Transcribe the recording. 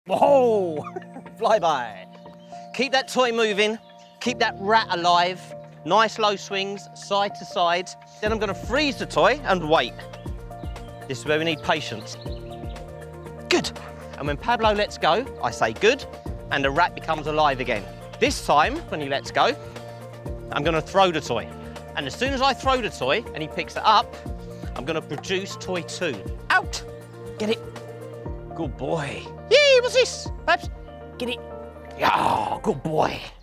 Whoa! Flyby. Keep that toy moving. Keep that rat alive. Nice low swings, side to side. Then I'm going to freeze the toy and wait. This is where we need patience. Good. And when Pablo lets go, I say good, and the rat becomes alive again. This time, when he lets go, I'm going to throw the toy. And as soon as I throw the toy and he picks it up, I'm going to produce toy 2. Out! Get it. Good boy. Yee, what's this? Babs, get it. Yeah, good boy.